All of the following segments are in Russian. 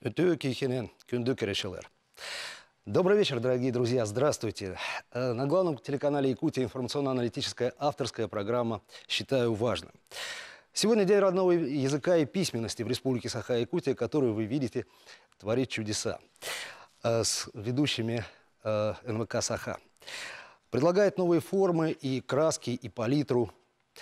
Добрый вечер, дорогие друзья, здравствуйте. На главном телеканале Якутия информационно-аналитическая авторская программа «Считаю важным». Сегодня день родного языка и письменности в Республике Саха-Якутия, который, вы видите, творит чудеса с ведущими НВК «Саха». Предлагает новые формы и краски, и палитру.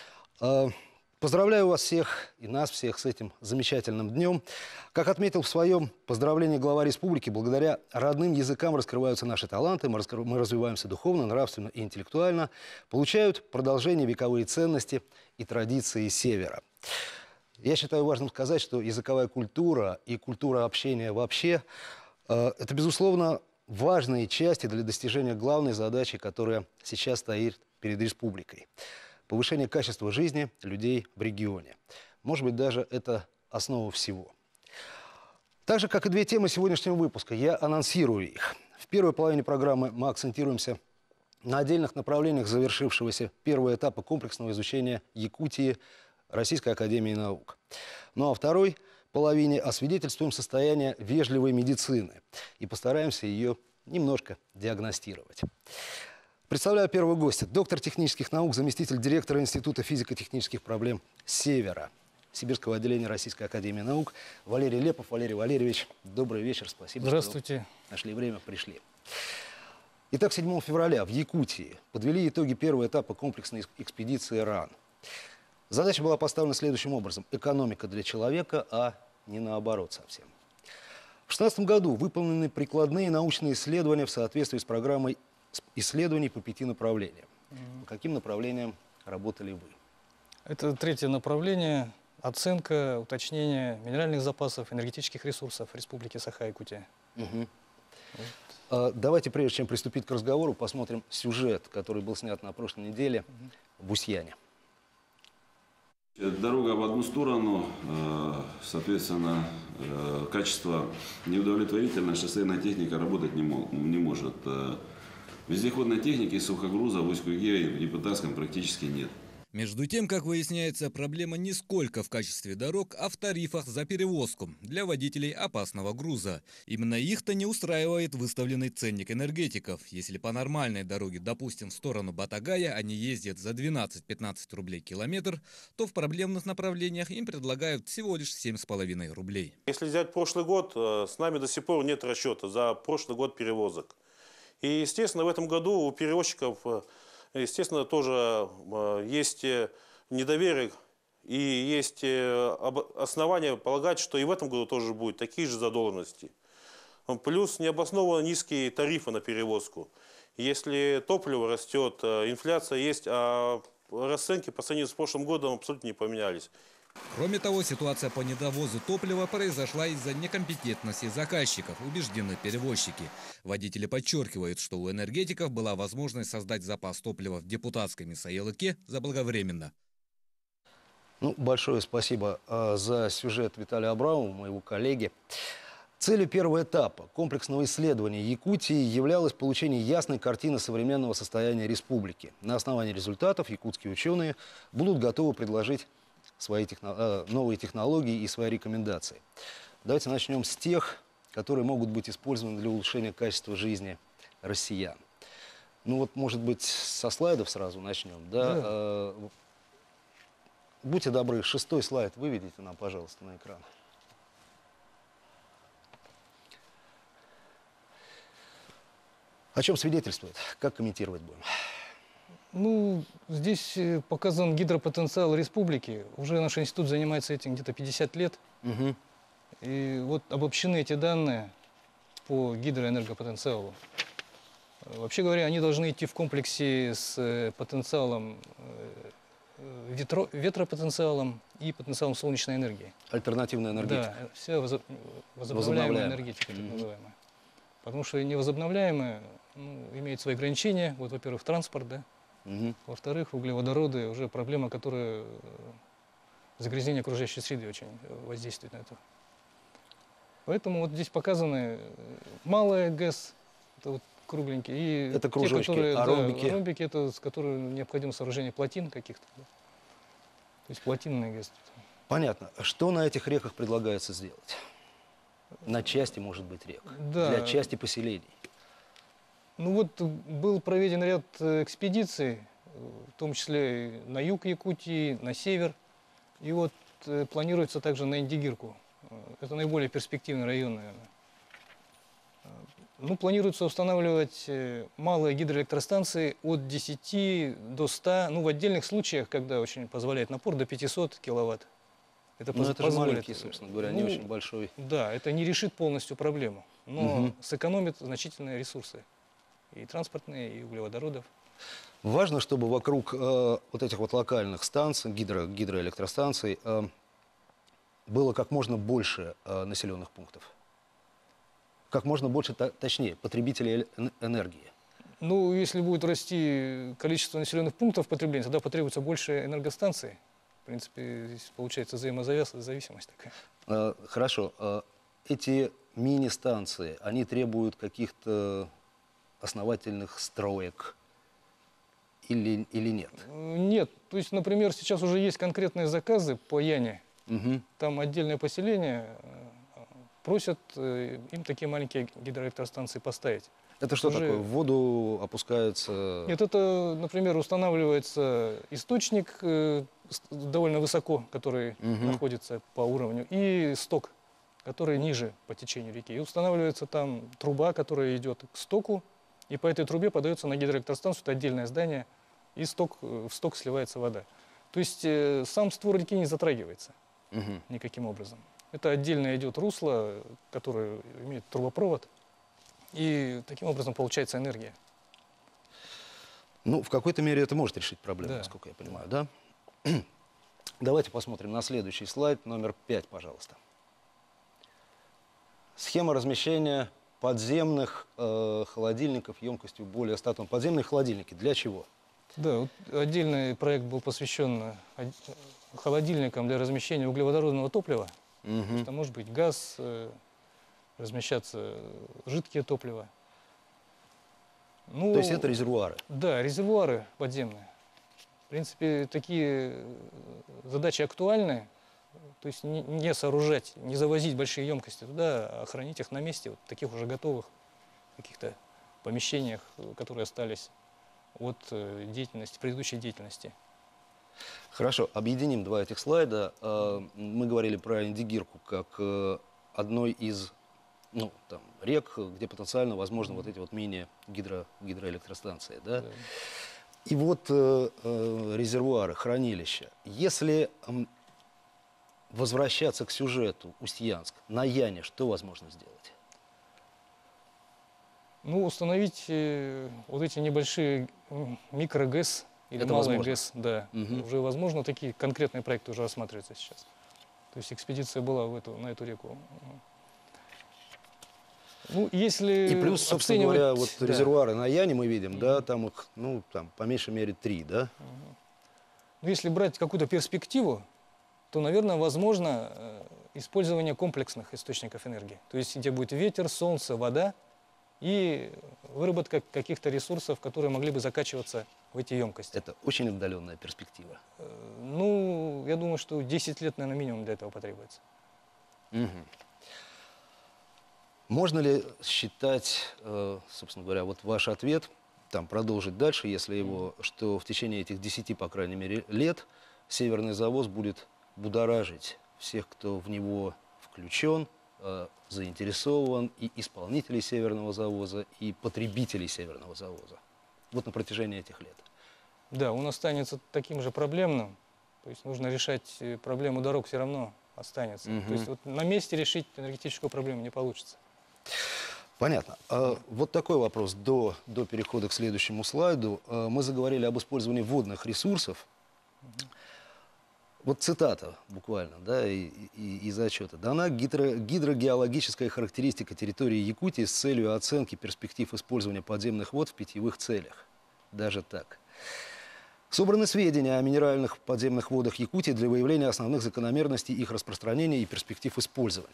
Поздравляю вас всех и нас всех с этим замечательным днем. Как отметил в своем поздравлении глава республики, благодаря родным языкам раскрываются наши таланты, мы развиваемся духовно, нравственно и интеллектуально, получают продолжение вековые ценности и традиции Севера. Я считаю важным сказать, что языковая культура и культура общения вообще это, безусловно, важные части для достижения главной задачи, которая сейчас стоит перед республикой. Повышение качества жизни людей в регионе. Может быть, даже это основа всего. Так же, как и две темы сегодняшнего выпуска, я анонсирую их. В первой половине программы мы акцентируемся на отдельных направлениях завершившегося первого этапа комплексного изучения Якутии Российской академии наук. Ну а во второй половине освидетельствуем состояние вежливой медицины и постараемся ее немножко диагностировать. Представляю первого гостя. Доктор технических наук, заместитель директора Института физико-технических проблем Севера Сибирского отделения Российской академии наук Валерий Лепов. Валерий Валерьевич, добрый вечер. Спасибо, здравствуйте, что нашли время, пришли. Итак, 7 февраля в Якутии подвели итоги первого этапа комплексной экспедиции РАН. Задача была поставлена следующим образом. Экономика для человека, а не наоборот совсем. В 2016 году выполнены прикладные научные исследования в соответствии с программой исследований по 5 направлениям. По каким направлениям работали вы? Это третье направление – оценка, уточнение минеральных запасов, энергетических ресурсов Республики Саха-Якутия. Давайте, прежде чем приступить к разговору, посмотрим сюжет, который был снят на прошлой неделе в Устьяне. Дорога в одну сторону, соответственно, качество неудовлетворительное, шоссейная техника работать не может. Вездеходной техники сухогруза в Усть-Куйге и в Депутатском практически нет. Между тем, как выясняется, проблема не сколько в качестве дорог, а в тарифах за перевозку для водителей опасного груза. Именно их-то не устраивает выставленный ценник энергетиков. Если по нормальной дороге, допустим, в сторону Батагая, они ездят за 12-15 рублей километр, то в проблемных направлениях им предлагают всего лишь 7,5 рублей. Если взять прошлый год, с нами до сих пор нет расчета за прошлый год перевозок. И, естественно, в этом году у перевозчиков, естественно, тоже есть недоверие и есть основания полагать, что и в этом году тоже будут такие же задолженности. Плюс необоснованно низкие тарифы на перевозку. Если топливо растет, инфляция есть, а расценки по сравнению с прошлым годом абсолютно не поменялись. Кроме того, ситуация по недовозу топлива произошла из-за некомпетентности заказчиков, убеждены перевозчики. Водители подчеркивают, что у энергетиков была возможность создать запас топлива в депутатской Мисаелыке заблаговременно. Большое спасибо за сюжет Виталию Абрамову, моего коллеги. Целью первого этапа комплексного исследования Якутии являлось получение ясной картины современного состояния республики. На основании результатов якутские ученые будут готовы предложить свои новые технологии и свои рекомендации. Давайте начнем с тех, которые могут быть использованы для улучшения качества жизни россиян. Может быть, со слайдов сразу начнем. Да? Будьте добры, 6-й слайд выведите нам, пожалуйста, на экран. О чем свидетельствует? Как комментировать будем? Здесь показан гидропотенциал республики. Уже наш институт занимается этим где-то 50 лет. И вот обобщены эти данные по гидроэнергопотенциалу. Вообще говоря, они должны идти в комплексе с потенциалом ветропотенциалом и потенциалом солнечной энергии. Альтернативная энергетика. Да, вся возобновляемая энергетика, так называемая. Потому что невозобновляемая имеет свои ограничения. Вот, во-первых, транспорт, да. Во-вторых, углеводороды, уже проблема, которая загрязнение окружающей среды очень воздействует на это. Поэтому вот здесь показаны малая ГЭС, это вот кругленькие, и это кружочки, те, которые, ромбики. Да, ромбики, это с которыми необходимо сооружение плотин каких-то. Да. То есть плотинные ГЭС. Понятно. Что на этих реках предлагается сделать? на части, может быть, рек, Да. для части поселений. Ну вот был проведен ряд экспедиций, в том числе и на юг Якутии, на север. И вот планируется также на Индигирку. Это наиболее перспективный район, наверное. Ну, планируется устанавливать малые гидроэлектростанции от 10 до 100, ну, в отдельных случаях, когда очень позволяет напор, до 500 киловатт. Это Но это же позволит. маленький, собственно говоря, не Ну, очень большой. Да, это не решит полностью проблему, но сэкономит значительные ресурсы. И транспортные, и углеводородов. Важно, чтобы вокруг вот этих вот локальных станций, гидроэлектростанций, было как можно больше населенных пунктов. Как можно больше, точнее, потребителей энергии. Ну, если будет расти количество населенных пунктов потребления, тогда потребуется больше энергостанций. В принципе, здесь получается взаимозависимость такая. Хорошо. Эти мини-станции, они требуют каких-то основательных строек или нет? Нет. То есть, например, сейчас уже есть конкретные заказы по Яне. Там отдельное поселение просят им такие маленькие гидроэлектростанции поставить. Это что такое? В воду опускается? Нет, это, например, устанавливается источник довольно высоко, который находится по уровню, и сток, который ниже по течению реки. И устанавливается там труба, которая идет к стоку, и по этой трубе подается на гидроэлектростанцию, это отдельное здание, и в сток сливается вода. То есть сам створ реки не затрагивается никаким образом. Это отдельно идет русло, которое имеет трубопровод, и таким образом получается энергия. Ну, в какой-то мере это может решить проблему, Да. насколько я понимаю, да? Давайте посмотрим на следующий слайд, номер 5, пожалуйста. Схема размещения подземных холодильников емкостью более 100 тонн. Подземные холодильники для чего? Да, вот отдельный проект был посвящен холодильникам для размещения углеводородного топлива. Это может быть газ, размещаться жидкие топлива. Ну, То есть это резервуары? Да, резервуары подземные. В принципе, такие задачи актуальны. То есть не сооружать, не завозить большие емкости туда, а хранить их на месте, вот, в таких уже готовых каких-то помещениях, которые остались от предыдущей деятельности. Хорошо, объединим два этих слайда. Мы говорили про Индигирку как одной из рек, где потенциально возможны вот эти вот мини-гидроэлектростанции. Да? Да. И вот резервуары, хранилища. Если возвращаться к сюжету Устьянск, на Яне что возможно сделать? Ну, установить вот эти небольшие микро-ГЭС или Это малые возможно? ГЭС, да. Уже возможно, такие конкретные проекты уже рассматриваются сейчас. То есть экспедиция была на эту реку. Ну, если И плюс, собственно оценивать, говоря, вот да. резервуары на Яне мы видим, да, там их, ну, там, по меньшей мере 3, да? Ну, если брать какую-то перспективу, то, наверное, возможно использование комплексных источников энергии. То есть, где будет ветер, солнце, вода и выработка каких-то ресурсов, которые могли бы закачиваться в эти емкости. Это очень отдаленная перспектива. Ну, я думаю, что 10 лет, наверное, минимум для этого потребуется. Можно ли считать, собственно говоря, вот ваш ответ, там продолжить дальше, если его, что в течение этих 10, по крайней мере, лет северный завоз будет будоражить всех, кто в него включен, заинтересован, и исполнителей северного завоза, и потребителей северного завоза. Вот на протяжении этих лет. Да, он останется таким же проблемным. То есть нужно решать проблему дорог, все равно останется. То есть вот на месте решить энергетическую проблему не получится. Понятно. Вот такой вопрос до перехода к следующему слайду. Мы заговорили об использовании водных ресурсов. Вот цитата буквально, да, из отчета. Дана гидрогеологическая характеристика территории Якутии с целью оценки перспектив использования подземных вод в питьевых целях. Даже так. Собраны сведения о минеральных подземных водах Якутии для выявления основных закономерностей их распространения и перспектив использования.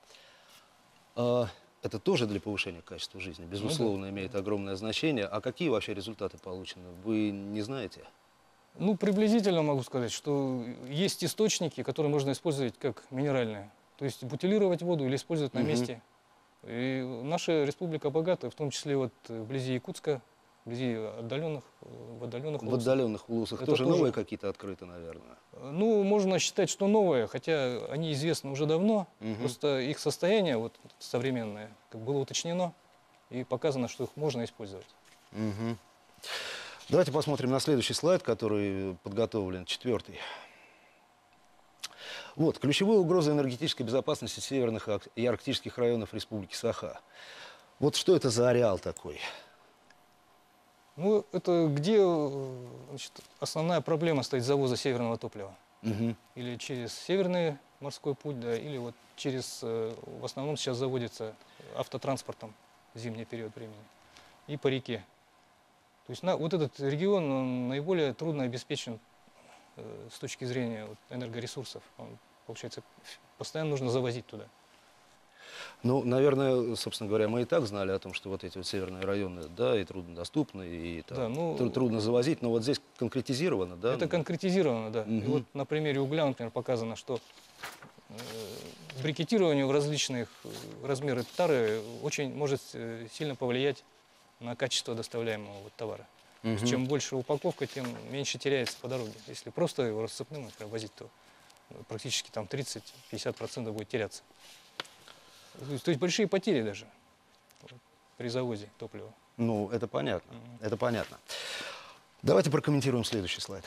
Это тоже для повышения качества жизни, безусловно, имеет огромное значение. А какие вообще результаты получены, вы не знаете? Ну, приблизительно могу сказать, что есть источники, которые можно использовать как минеральные. То есть бутилировать воду или использовать на месте. И наша республика богата, в том числе вот вблизи Якутска, вблизи в отдаленных улусах тоже новые какие-то открыты, наверное? Ну, можно считать, что новые, хотя они известны уже давно. Просто их состояние вот, современное было уточнено и показано, что их можно использовать. Давайте посмотрим на следующий слайд, который подготовлен, 4-й. Вот, ключевая угроза энергетической безопасности северных и арктических районов Республики Саха. Вот что это за ареал такой? Ну, это где, значит, основная проблема стоит завоза северного топлива. Или через северный морской путь, да, или вот через, в основном сейчас заводится автотранспортом в зимний период времени, и по реке. То есть вот этот регион он наиболее трудно обеспечен с точки зрения вот, энергоресурсов. Он, получается, постоянно нужно завозить туда. Ну, наверное, собственно говоря, мы и так знали о том, что вот эти вот северные районы, да, и труднодоступны, и там, да, ну, трудно завозить, но вот здесь конкретизировано, да? Это конкретизировано, да. И вот на примере угля, например, показано, что брикетирование в различных размерах тары очень может сильно повлиять на качество доставляемого вот товара. Чем больше упаковка, тем меньше теряется по дороге. Если просто его рассыпным, например, возить, то практически там 30-50% будет теряться. То есть большие потери даже при завозе топлива. Ну, это понятно, это понятно. Давайте прокомментируем следующий слайд.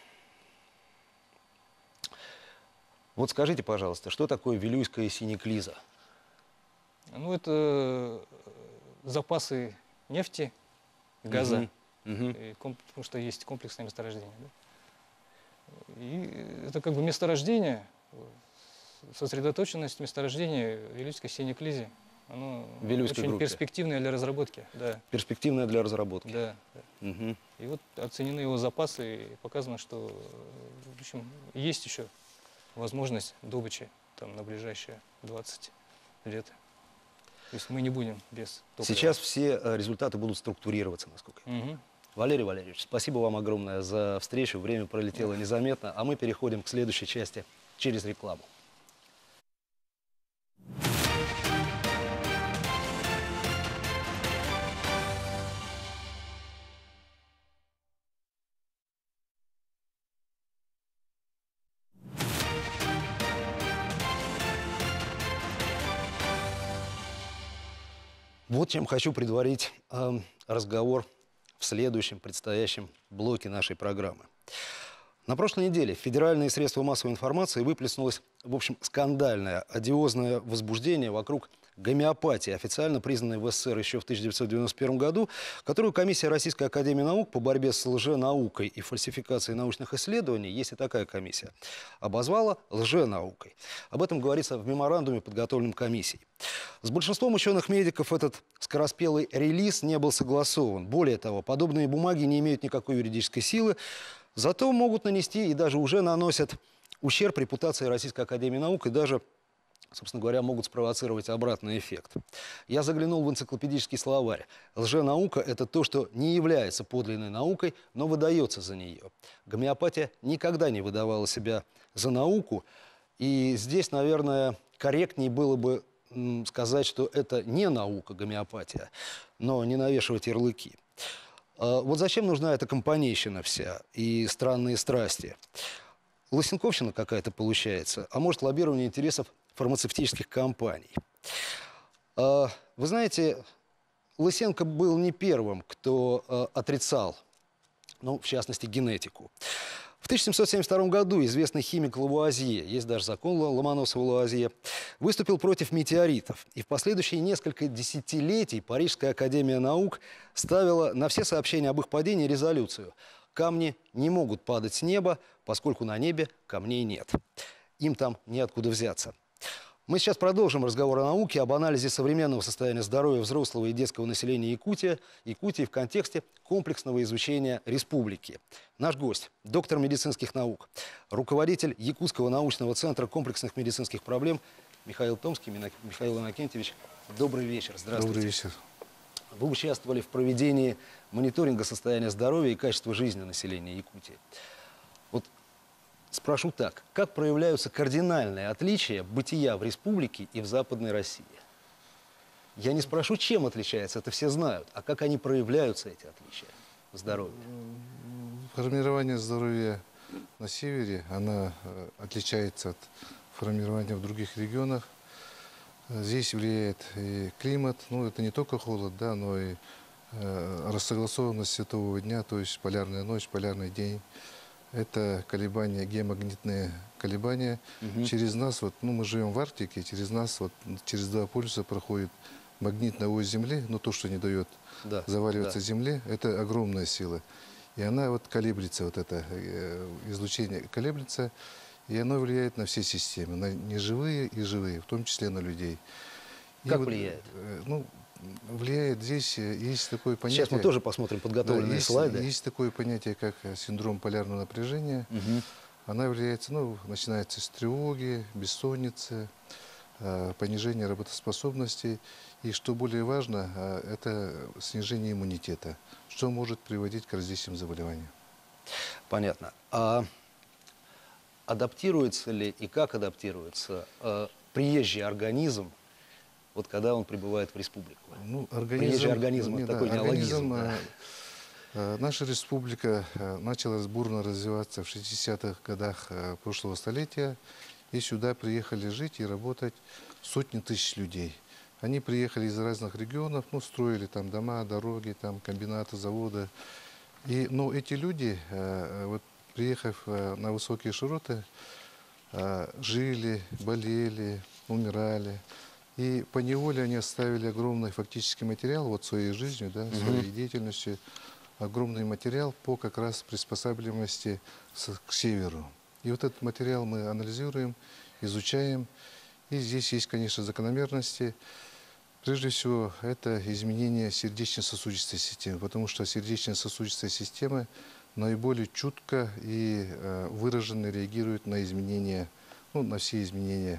Вот скажите, пожалуйста, что такое Вилюйская синеклиза? Ну, это запасы нефти, газа, потому что есть комплексное месторождение. Да? И это как бы месторождение, сосредоточенность месторождения в Вилюйской синеклизе, оно очень перспективное для разработки. Да. Перспективное для разработки. Да. И вот оценены его запасы, и показано, что в общем, есть еще возможность добычи там, на ближайшие 20 лет. То есть мы не будем без топлива. Сейчас все результаты будут структурироваться, насколько я понимаю. Валерий Валерьевич, спасибо вам огромное за встречу. Время пролетело незаметно, а мы переходим к следующей части через рекламу. Вот чем хочу предварить разговор в следующем предстоящем блоке нашей программы. На прошлой неделе в федеральные средства массовой информации выплеснулось, в общем, скандальное, одиозное возбуждение вокруг гомеопатии, официально признанной в СССР еще в 1991 году, которую комиссия Российской академии наук по борьбе с лженаукой и фальсификацией научных исследований, есть и такая комиссия, обозвала лженаукой. Об этом говорится в меморандуме, подготовленном комиссией. С большинством ученых-медиков этот скороспелый релиз не был согласован. Более того, подобные бумаги не имеют никакой юридической силы, зато могут нанести и даже уже наносят ущерб репутации Российской академии наук и даже, собственно говоря, могут спровоцировать обратный эффект. Я заглянул в энциклопедический словарь. Лженаука – это то, что не является подлинной наукой, но выдается за нее. Гомеопатия никогда не выдавала себя за науку. И здесь, наверное, корректнее было бы сказать, что это не наука, гомеопатия, но не навешивать ярлыки. Вот зачем нужна эта компанейщина вся и странные страсти? Лысенковщина какая-то получается, а может лоббирование интересов фармацевтических компаний. Вы знаете, Лысенко был не первым, кто отрицал, ну, в частности, генетику. В 1772 году известный химик Лавуазье, есть даже закон Ломоносова-Лавуазье, выступил против метеоритов. И в последующие несколько десятилетий Парижская академия наук ставила на все сообщения об их падении резолюцию. Камни не могут падать с неба, поскольку на небе камней нет. Им там неоткуда взяться. Мы сейчас продолжим разговор о науке, об анализе современного состояния здоровья взрослого и детского населения Якутии в контексте комплексного изучения республики. Наш гость – доктор медицинских наук, руководитель Якутского научного центра комплексных медицинских проблем Михаил Томский. Михаил Иннокентьевич, добрый вечер. Здравствуйте. Добрый вечер. Вы участвовали в проведении мониторинга состояния здоровья и качества жизни населения Якутии. Вот Спрошу так. Как проявляются кардинальные отличия бытия в республике и в Западной России? Я не спрошу, чем отличается, это все знают, а как они проявляются, эти отличия здоровья? Формирование здоровья на севере, она отличается от формирования в других регионах. Здесь влияет и климат, ну это не только холод, да, но и рассогласованность светового дня, то есть полярная ночь, полярный день. Это колебания, геомагнитные колебания. Через нас, вот, ну мы живем в Арктике, через нас, вот, через 2 полюса проходит магнитная ось Земли, но то, что не дает заваливаться Земле, это огромная сила. И она вот колеблется, вот это излучение колеблется, и оно влияет на все системы, на неживые и живые, в том числе на людей. И Как вот, влияет? Ну, влияет здесь, есть такое понятие... Сейчас мы тоже посмотрим подготовленные слайды. Есть такое понятие, как синдром полярного напряжения. Она влияется, ну, начинается с тревоги, бессонницы, понижение работоспособности. И что более важно, это снижение иммунитета, что может приводить к различным заболеваниям. Понятно. А адаптируется ли и как адаптируется приезжий организм, вот когда он прибывает в республику? Ну, Приезжий организм, это такой неологизм. Наша республика начала бурно развиваться в 60-х годах прошлого столетия. И сюда приехали жить и работать сотни тысяч людей. Они приехали из разных регионов, ну, строили там дома, дороги, там, комбинаты, заводы. Но эти люди, вот, приехав на высокие широты, жили, болели, умирали. И поневоле они оставили огромный фактический материал вот своей жизнью, да, своей деятельностью, огромный материал по как раз приспосабливаемости к северу. И вот этот материал мы анализируем, изучаем. И здесь есть, конечно, закономерности. Прежде всего, это изменение сердечно-сосудистой системы, потому что сердечно-сосудистая система наиболее чутко и выраженно реагирует на изменения, ну, на все изменения.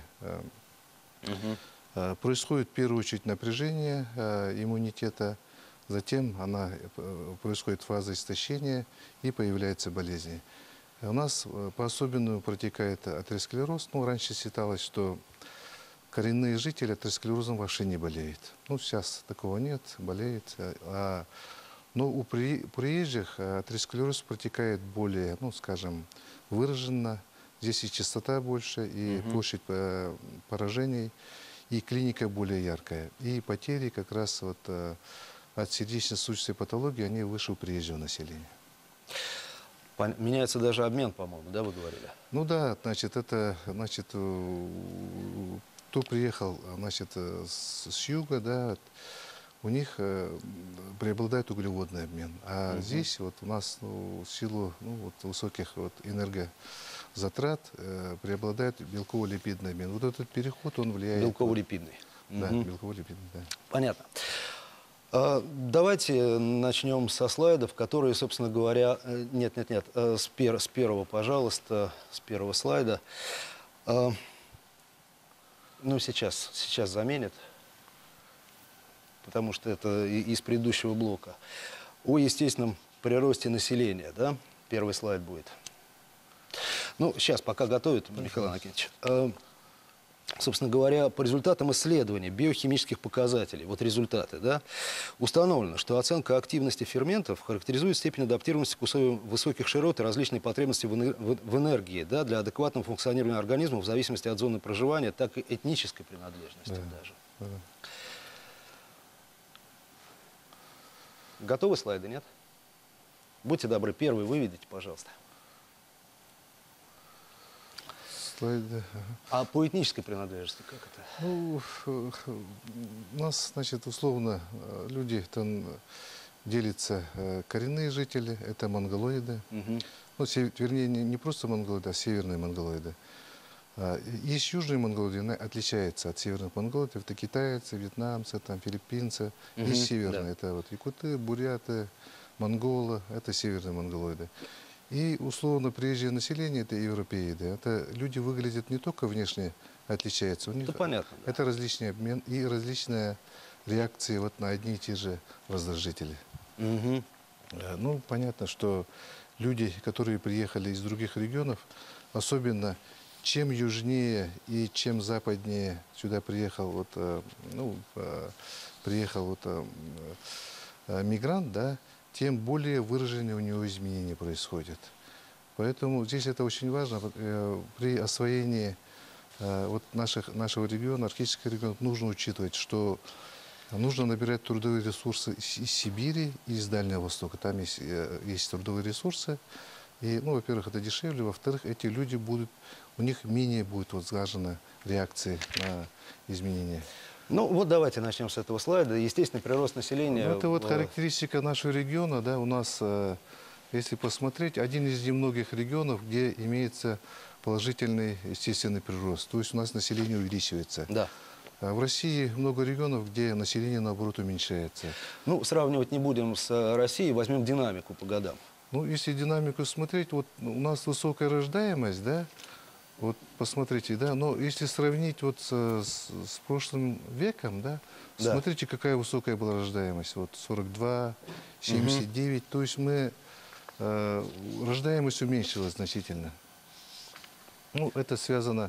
Происходит в первую очередь напряжение иммунитета, затем происходит фаза истощения и появляются болезни. У нас по-особенному протекает атеросклероз. Ну, раньше считалось, что коренные жители атеросклерозом вообще не болеют. Ну, сейчас такого нет, болеют. Но у приезжих атеросклероз протекает более, ну, скажем, выраженно. Здесь и частота больше, и площадь поражений, и клиника более яркая. И потери как раз вот от сердечно-сосудистой патологии, они выше у приезжего населения. Меняется даже обмен, по-моему, да, вы говорили? Ну да, значит, это, значит, кто приехал, значит, с юга, да, у них преобладает углеводный обмен. А здесь вот у нас, ну, в силу, ну, вот, высоких вот энергозатрат преобладает белково-липидный обмен. Вот этот переход, он влияет... Белково-липидный. Да, белково-липидный, да. Понятно. Давайте начнем со слайдов, которые, собственно говоря... Нет, с первого, пожалуйста, с первого слайда. Ну, сейчас заменят, потому что это из предыдущего блока. О естественном приросте населения, да? Первый слайд будет. Ну, сейчас, пока готовят, Михаил Анакинович. Собственно говоря, по результатам исследований биохимических показателей, вот результаты, да, установлено, что оценка активности ферментов характеризует степень адаптированности к условиям высоких широт и различные потребности в энергии, да, для адекватного функционирования организма в зависимости от зоны проживания, так и этнической принадлежности даже. Готовы слайды, нет? Будьте добры, первый выведите, пожалуйста. Слайды. А по этнической принадлежности как это? Ну, у нас, значит, условно, люди там делятся коренные жители, это монголоиды. Ну, вернее, не просто монголоиды, а северные монголоиды. Есть южные монголоиды, она отличается от северных монголоидов. Это китайцы, вьетнамцы, там, филиппинцы. Есть северные, это вот якуты, буряты, монголы, это северные монголоиды. И условно приезжее население, это европеиды. Это люди выглядят не только внешне отличаются, у них понятно, да. Это различный обмен и различные реакции вот на одни и те же раздражители. Ну, понятно, что люди, которые приехали из других регионов, особенно чем южнее и чем западнее сюда приехал мигрант, да, тем более выраженные у него изменения происходят. Поэтому здесь это очень важно. При освоении нашего региона, арктического региона, нужно учитывать, что нужно набирать трудовые ресурсы из Сибири и из Дальнего Востока. Там есть трудовые ресурсы. И, во-первых, это дешевле. Во-вторых, эти люди у них менее будет сглажена реакция на изменения. Ну вот давайте начнем с этого слайда. Естественный прирост населения. Это характеристика нашего региона. Да, у нас, если посмотреть, один из немногих регионов, где имеется положительный естественный прирост. То есть у нас население увеличивается. Да. А в России много регионов, где население, наоборот, уменьшается. Ну, сравнивать не будем с Россией, возьмем динамику по годам. Ну, если динамику смотреть, у нас высокая рождаемость, да, посмотрите, да, но если сравнить с прошлым веком, да, смотрите, какая высокая была рождаемость, 42, 79, то есть рождаемость уменьшилась значительно. Ну, это связано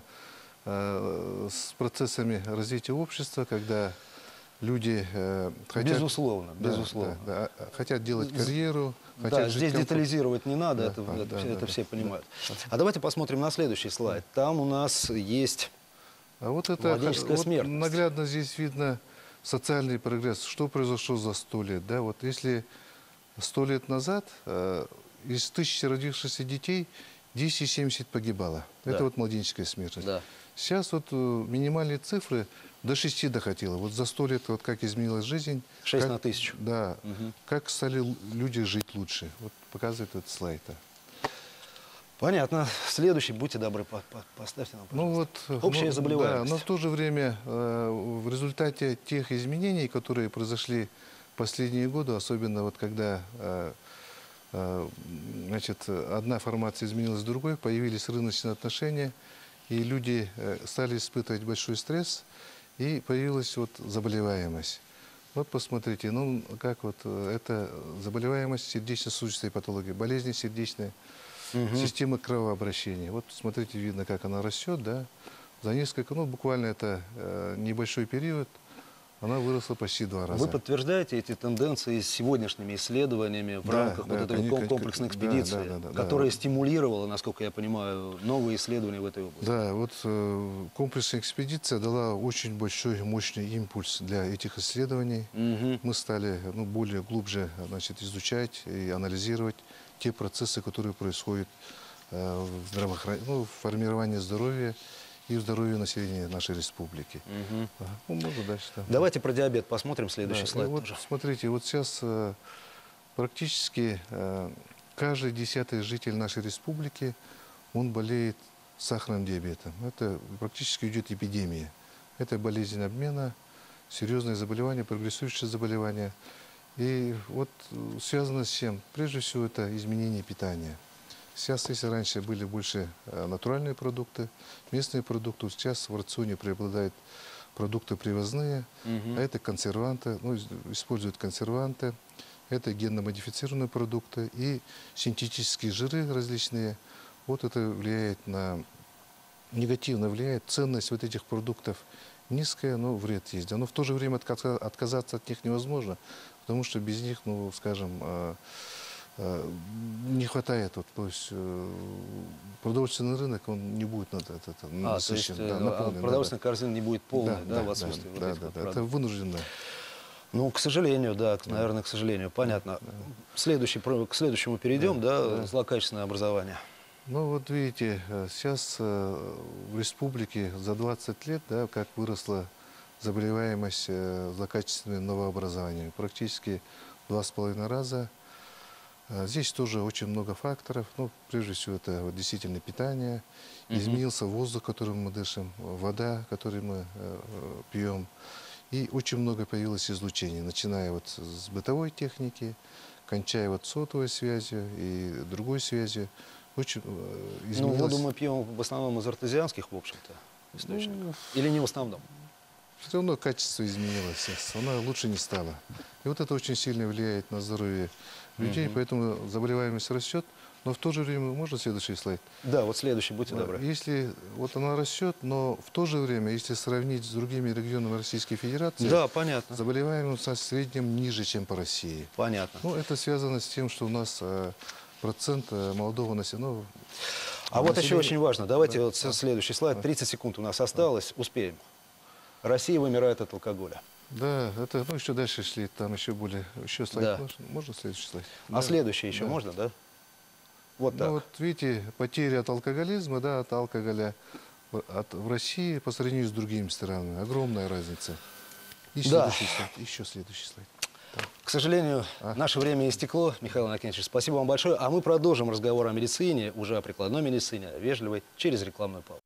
с процессами развития общества, когда люди хотят... Безусловно, безусловно. Хотят делать карьеру. Да, здесь детализировать не надо, это все понимают. А давайте посмотрим на следующий слайд. Там у нас есть младенческая смертность. Наглядно здесь видно социальный прогресс. Что произошло за 100 лет? Да? Вот если 100 лет назад из 1000 родившихся детей 10,70 погибало. Да. Это младенческая смертность. Да. Сейчас минимальные цифры до 6 доходило. За 100 лет как изменилась жизнь. 6 на 1000. Да. Как стали люди жить лучше. показывает этот слайд. Понятно. Следующий, будьте добры, поставьте нам, пожалуйста. Общая заболеваемость. Да, но в то же время в результате тех изменений, которые произошли в последние годы, особенно когда одна формация изменилась в другой, появились рыночные отношения, и люди стали испытывать большой стресс, и появилась заболеваемость. Посмотрите, как это заболеваемость сердечно-сосудистой патологии, болезни сердечной системы кровообращения. Смотрите, видно, как она растет, да? За несколько, буквально это небольшой период, она выросла почти 2 раза. Вы подтверждаете эти тенденции с сегодняшними исследованиями в рамках этой комплексной экспедиции, которая стимулировала, насколько я понимаю, новые исследования в этой области? Да, комплексная экспедиция дала очень большой, мощный импульс для этих исследований. Мы стали более глубже изучать и анализировать те процессы, которые происходят в формировании здоровья и в здоровье населения нашей республики. Можно дальше. Давайте про диабет посмотрим следующий слайд. Смотрите, сейчас практически каждый 10-й житель нашей республики, он болеет сахарным диабетом. Это практически идет эпидемия. Это болезнь обмена, серьезные заболевания, прогрессирующие заболевания. И связано с чем? Прежде всего, это изменение питания. Сейчас, если раньше были больше натуральные продукты, местные продукты, сейчас в рационе преобладают продукты привозные, а это консерванты, используют консерванты, это генно-модифицированные продукты и синтетические жиры различные. Это негативно влияет. Ценность этих продуктов низкая, но вред есть. Но в то же время отказаться от них невозможно, потому что без них, не хватает, то есть продовольственный рынок, он не будет насыщен. Продовольственная корзина не будет полной, в отсутствии этих продуктов. Это вынужденно. К сожалению, наверное, к сожалению. Понятно. К следующему перейдем, злокачественное образование. Видите, сейчас в республике за 20 лет, как выросла заболеваемость злокачественным новообразованием. Практически 2,5 раза. Здесь тоже очень много факторов. Прежде всего, это действительно питание. Изменился воздух, которым мы дышим, вода, которую мы пьем. И очень много появилось излучений, начиная с бытовой техники, кончая сотовой связью и другой связью. Очень изменилось. Воду мы пьем в основном из артезианских, в общем-то, источников. Или не в основном? Все равно качество изменилось. Она лучше не стала. И это очень сильно влияет на здоровье людей, поэтому заболеваемость растет. Но в то же время, можно следующий слайд? Да, вот следующий, будьте добры. Если вот она растет, но в то же время, если сравнить с другими регионами Российской Федерации, Да, понятно. заболеваемость в среднем ниже, чем по России. Понятно. Ну, это связано с тем, что у нас процент молодого населения. А вот еще очень важно. Давайте вот следующий слайд. 30 секунд у нас осталось. Успеем. Россия вымирает от алкоголя. Да, это, ну, еще дальше шли, там еще слайд. Да. Можно следующий слайд? А следующий еще можно, да? Вот так. Ну, вот видите, потери от алкоголизма, да, от алкоголя в России по сравнению с другими странами. Огромная разница. И Да. следующий слайд, еще следующий слайд. К сожалению, наше время истекло. Михаил Иннокентьевич, спасибо вам большое. А мы продолжим разговор о медицине, уже о прикладной медицине, о вежливой, через рекламную паузу.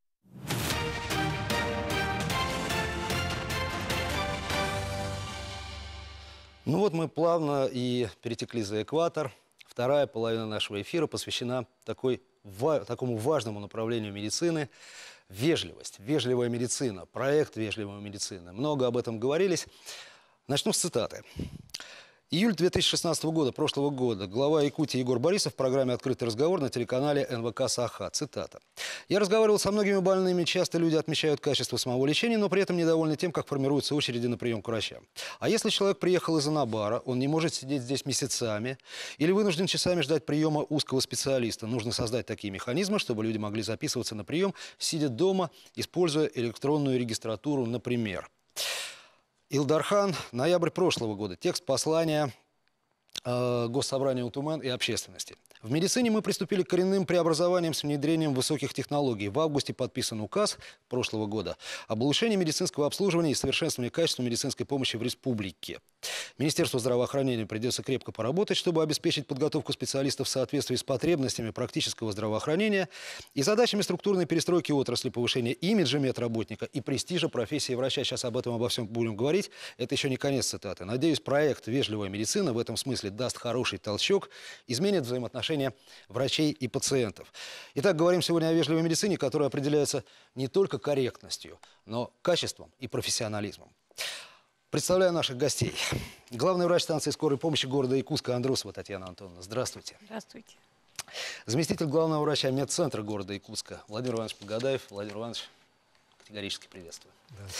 Ну вот мы плавно и перетекли за экватор. Вторая половина нашего эфира посвящена такому важному направлению медицины – вежливость, вежливая медицина, проект вежливой медицины. Много об этом говорились. Начну с цитаты. Июль 2016 года, прошлого года, глава Якутии Егор Борисов в программе «Открытый разговор» на телеканале НВК «Саха». Цитата. «Я разговаривал со многими больными. Часто люди отмечают качество самого лечения, но при этом недовольны тем, как формируются очереди на прием к врачам. А если человек приехал из Анабара, он не может сидеть здесь месяцами или вынужден часами ждать приема узкого специалиста. Нужно создать такие механизмы, чтобы люди могли записываться на прием, сидя дома, используя электронную регистратуру, например». Илдархан, ноябрь прошлого года. Текст послания Госсобрания УТУМЭН и общественности. В медицине мы приступили к коренным преобразованиям с внедрением высоких технологий. В августе подписан указ прошлого года об улучшении медицинского обслуживания и совершенствовании качества медицинской помощи в республике. Министерству здравоохранения придется крепко поработать, чтобы обеспечить подготовку специалистов в соответствии с потребностями практического здравоохранения и задачами структурной перестройки отрасли, повышения имиджа медработника и престижа профессии врача. Сейчас обо всем будем говорить. Это еще не конец цитаты. Надеюсь, проект «Вежливая медицина» в этом смысле даст хороший толчок, изменит взаимоотношения врачей и пациентов. Итак, говорим сегодня о вежливой медицине, которая определяется не только корректностью, но качеством и профессионализмом. Представляю наших гостей. Главный врач станции скорой помощи города Якутска Андросова Татьяна Антоновна. Здравствуйте. Здравствуйте. Заместитель главного врача медцентра города Якутска Владимир Иванович Погадаев. Владимир Иванович, категорически приветствую.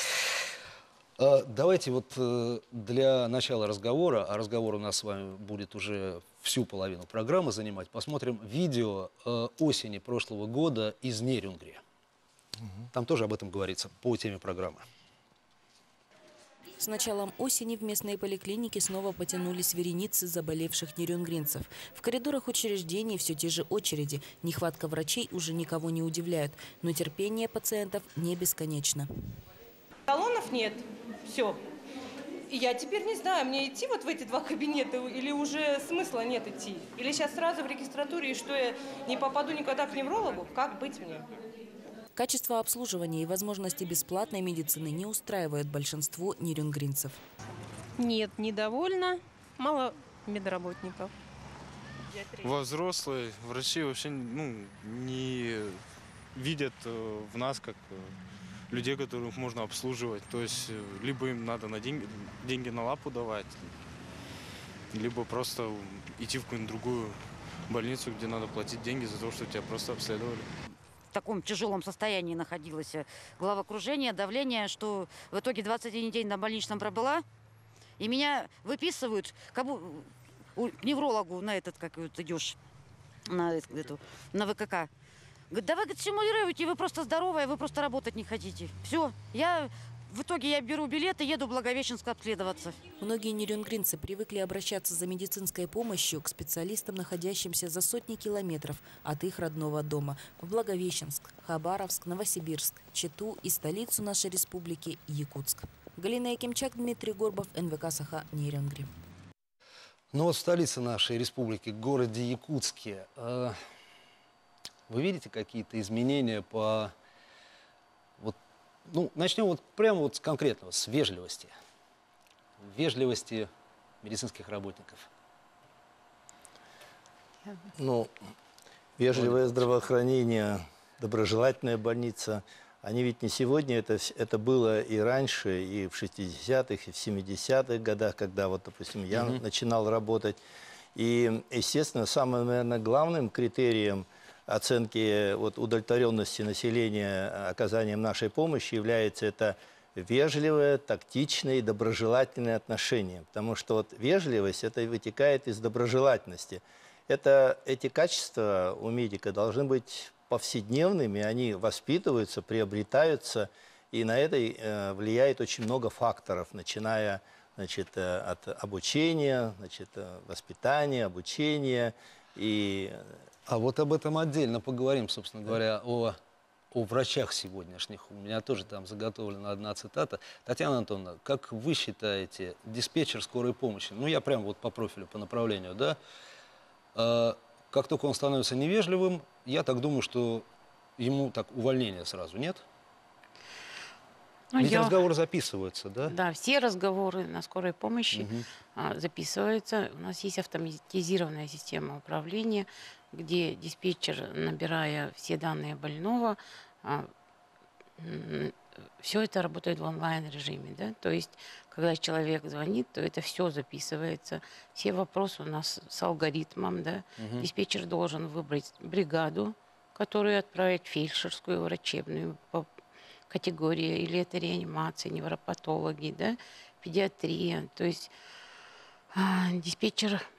Давайте вот для начала разговора, а разговор у нас с вами будет уже всю половину программы занимать, посмотрим видео осени прошлого года из Нерюнгри. Там тоже об этом говорится по теме программы. С началом осени в местные поликлиники снова потянулись вереницы заболевших нерюнгринцев. В коридорах учреждений все те же очереди. Нехватка врачей уже никого не удивляет, но терпение пациентов не бесконечно. Талонов нет. Все. И я теперь не знаю, мне идти вот в эти два кабинета или уже смысла нет идти? Или сейчас сразу в регистратуре, и что я не попаду никогда к неврологу? Как быть мне? Качество обслуживания и возможности бесплатной медицины не устраивают большинство нерюнгринцев. Нет, недовольна. Мало медработников. Во взрослые врачи вообще не видят в нас как людей, которых можно обслуживать. То есть либо им надо на деньги на лапу давать, либо просто идти в какую-нибудь другую больницу, где надо платить деньги за то, что тебя просто обследовали. В таком тяжелом состоянии находилась, головокружение, давление, что в итоге 21 день на больничном пробыла. И меня выписывают к неврологу на этот, как вот идешь, на ВКК. Говорит, да вы, говорит, симулируете, вы просто здоровая, вы просто работать не хотите. Все, в итоге я беру билет и еду в Благовещенск обследоваться. Многие нерюнгринцы привыкли обращаться за медицинской помощью к специалистам, находящимся за сотни километров от их родного дома. В Благовещенск, Хабаровск, Новосибирск, Читу и столицу нашей республики Якутск. Галина Якимчак, Дмитрий Горбов, НВК «Саха», Нерюнгри. Ну вот в столице нашей республики, городе Якутске, вы видите какие-то изменения по... начнем вот прямо вот конкретного, с вежливости. Вежливости медицинских работников. Вежливое здравоохранение, доброжелательная больница, они ведь не сегодня, это было и раньше, и в 60-х, и в 70-х годах, когда, вот, допустим, я начинал работать. И, естественно, самым, наверное, главным критерием оценки удовлетворенности населения оказанием нашей помощи является это вежливое, тактичное и доброжелательное отношение. Потому что вежливость это вытекает из доброжелательности. Эти качества у медика должны быть повседневными, они воспитываются, приобретаются, и на это влияет очень много факторов, начиная от обучения, воспитания, обучения. А вот об этом отдельно поговорим, собственно говоря, о врачах сегодняшних. У меня тоже там заготовлена одна цитата. Татьяна Антоновна, как вы считаете, диспетчер скорой помощи, ну я прям по профилю, по направлению, да, как только он становится невежливым, я так думаю, что ему увольнение сразу, нет? Ведь разговоры записываются, да? Да, все разговоры на скорой помощи записываются. У нас есть автоматизированная система управления, где диспетчер, набирая все данные больного, все это работает в онлайн-режиме. Да? То есть, когда человек звонит, то это все записывается. Все вопросы у нас с алгоритмом. Да? Диспетчер должен выбрать бригаду, которую отправить в фельдшерскую, врачебную, по категории, или это реанимация, невропатологи, да? Педиатрия. То есть диспетчер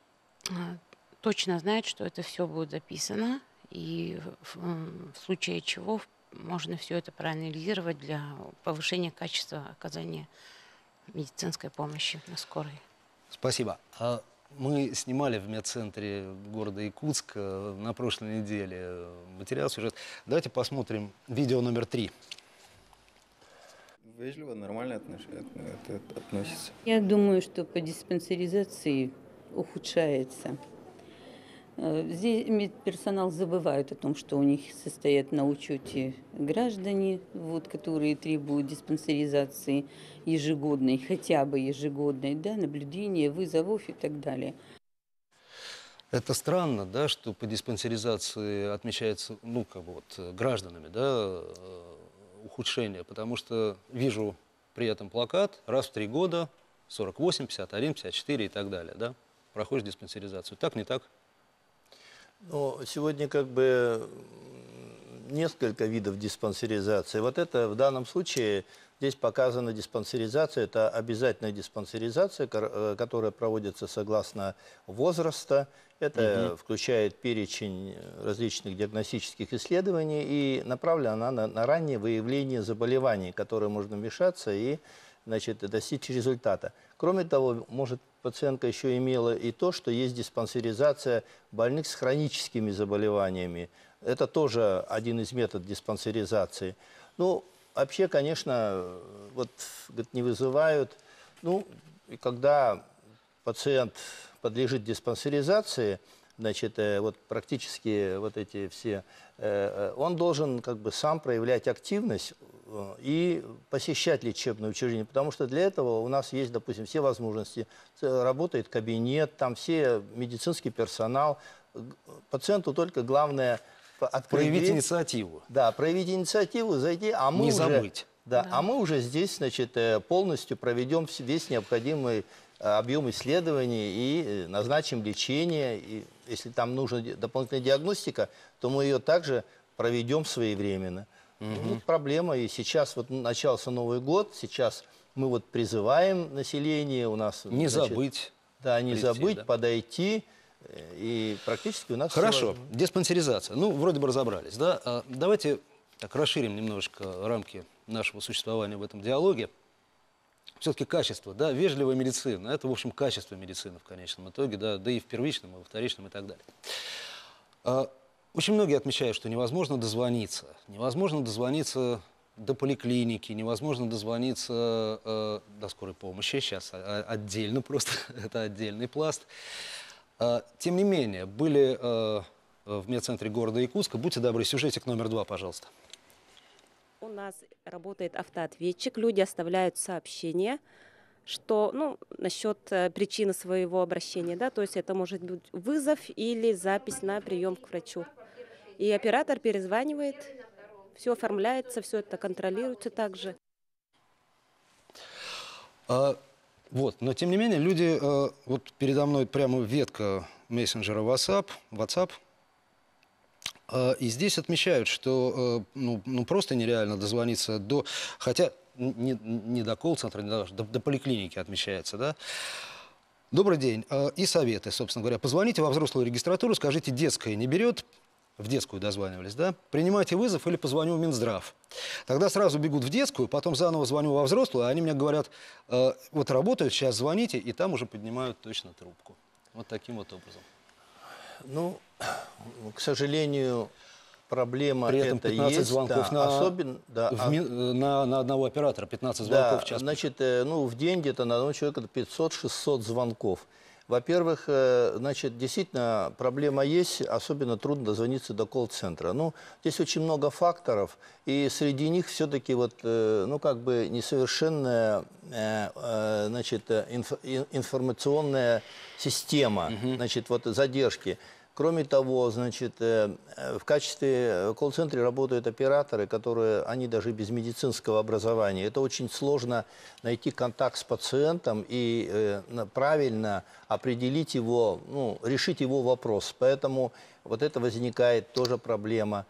точно знает, что это все будет записано, и в случае чего можно все это проанализировать для повышения качества оказания медицинской помощи на скорой. Спасибо. Мы снимали в медцентре города Якутск на прошлой неделе материал, сюжет. Давайте посмотрим видео номер 3. Вежливо, нормально относится. Я думаю, что по диспансеризации ухудшается. Здесь медперсонал забывает о том, что у них состоят на учете граждане, которые требуют диспансеризации ежегодной, хотя бы ежегодной, да, наблюдения, вызовов и так далее. Это странно, да, что по диспансеризации отмечается, гражданами, да, ухудшение, потому что вижу при этом плакат раз в 3 года, 48, 51, 54 и так далее, да, проходишь диспансеризацию. Так, не так? Сегодня несколько видов диспансеризации. Это в данном случае здесь показана диспансеризация. Это обязательная диспансеризация, которая проводится согласно возраста. Это включает перечень различных диагностических исследований и направлена она на раннее выявление заболеваний, которые можно вмешаться и достичь результата. Кроме того, пациентка еще имела и то, что есть диспансеризация больных с хроническими заболеваниями. Это тоже один из методов диспансеризации. Вообще, конечно, не вызывают. И когда пациент подлежит диспансеризации, практически эти все, он должен сам проявлять активность и посещать лечебное учреждение, потому что для этого у нас есть, допустим, все возможности. Работает кабинет, там все медицинский персонал. Пациенту только главное проявить инициативу. Да, проявить инициативу, зайти, а мы не уже забыть. Да, а мы уже здесь, полностью проведем весь необходимый объем исследований и назначим лечение. И если там нужна дополнительная диагностика, то мы ее также проведем своевременно. Проблема. И сейчас начался Новый год, сейчас мы призываем население, у нас... Не забыть. Да, не забыть, да? Подойти. И практически у нас... Хорошо, диспансеризация. Вроде бы разобрались, да? Давайте расширим немножко рамки нашего существования в этом диалоге. Все-таки качество, да, вежливая медицина, это, в общем, качество медицины в конечном итоге, да и в первичном, и во вторичном, и так далее. Очень многие отмечают, что невозможно дозвониться до поликлиники, невозможно дозвониться до скорой помощи, сейчас отдельно просто, это отдельный пласт. Тем не менее, были в медцентре города Якутска, будьте добры, сюжетик номер 2, пожалуйста. У нас работает автоответчик, люди оставляют сообщения, что, насчет причины своего обращения, да, то есть это может быть вызов или запись на прием к врачу. И оператор перезванивает, все оформляется, все это контролируется также. Вот. Но, тем не менее, люди... вот передо мной прямо ветка мессенджера WhatsApp. И здесь отмечают, что ну, просто нереально дозвониться до... Хотя не до колл-центра, даже до поликлиники отмечается, да? Добрый день. И советы, собственно говоря. Позвоните во взрослую регистратуру, скажите, детская не берет, в детскую дозванивались, да? Принимайте вызов или позвоню в Минздрав. Тогда сразу бегут в детскую, потом заново звоню во взрослую, а они мне говорят, вот работают, сейчас звоните, и там уже поднимают точно трубку. Вот таким вот образом. Ну, к сожалению, проблема при этом 15 есть, звонков да, особенно, да, на одного оператора, 15 звонков да, в час. Значит, ну, в день где-то на одного человека 500-600 звонков. Во-первых, значит, действительно проблема есть, особенно трудно дозвониться до колл-центра. Ну, здесь очень много факторов, и среди них все-таки вот, ну, как бы несовершенная, значит, информационная система, значит, вот задержки. Кроме того, значит, в качестве колл-центра работают операторы, которые, они даже без медицинского образования. Это очень сложно найти контакт с пациентом и правильно определить его, ну, решить его вопрос. Поэтому вот это возникает тоже проблема.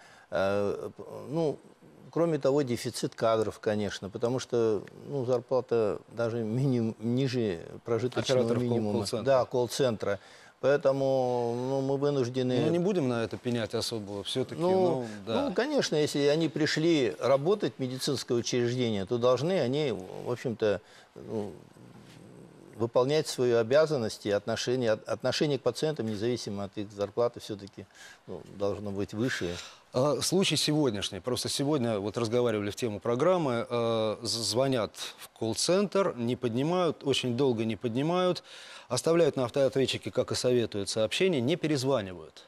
Ну, кроме того, дефицит кадров, конечно, потому что, ну, зарплата даже ниже прожиточного минимума. Да, колл-центра. Поэтому, ну, мы вынуждены... Ну, не будем на это пенять особо, все-таки, да. Ну, конечно, если они пришли работать в медицинское учреждение, то должны они, в общем-то, ну, выполнять свои обязанности, отношение к пациентам, независимо от их зарплаты, все-таки должно быть выше. Случай сегодняшний. Просто сегодня вот разговаривали в тему программы, звонят в колл-центр, не поднимают, очень долго не поднимают, оставляют на автоответчике, как и советуют, сообщения, не перезванивают.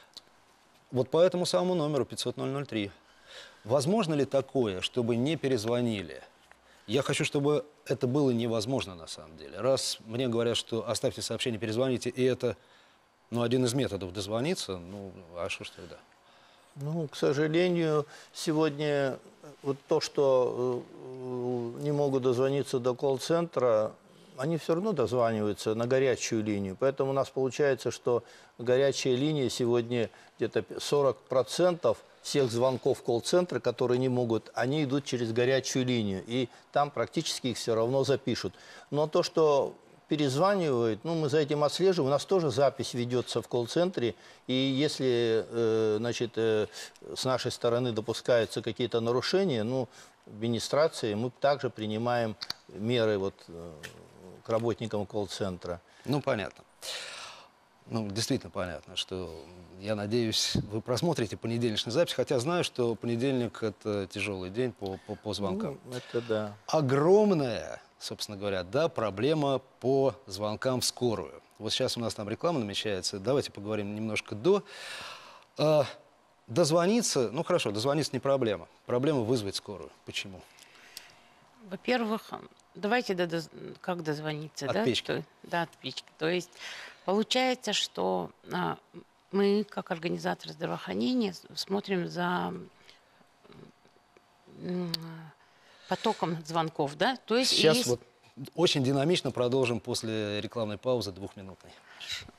Вот по этому самому номеру 500-003. Возможно ли такое, чтобы не перезвонили? Я хочу, чтобы это было невозможно на самом деле. Раз мне говорят, что оставьте сообщение, перезвоните, и это, ну, один из методов дозвониться, ну, а что ж тогда? Ну, к сожалению, сегодня вот то, что не могут дозвониться до колл-центра, они все равно дозваниваются на горячую линию. Поэтому у нас получается, что горячая линия сегодня где-то 40% всех звонков колл-центра, которые не могут, они идут через горячую линию. И там практически их все равно запишут. Но то, что перезванивают, ну, мы за этим отслеживаем. У нас тоже запись ведется в колл-центре. И если, значит, с нашей стороны допускаются какие-то нарушения, ну, в администрации мы также принимаем меры вот к работникам колл-центра. Ну, понятно. Ну, действительно понятно, что, я надеюсь, вы просмотрите понедельничную запись, хотя знаю, что понедельник – это тяжелый день по звонкам. Ну, это да. Огромная, собственно говоря, да, проблема по звонкам в скорую. Вот сейчас у нас там реклама намечается, давайте поговорим немножко до. Дозвониться, ну хорошо, дозвониться не проблема. Проблема вызвать скорую. Почему? Во-первых, давайте как дозвониться? От печки. Да, от печки. То есть получается, что мы, как организаторы здравоохранения, смотрим за потоком звонков, да? То есть сейчас вот очень динамично продолжим после рекламной паузы 2-минутной.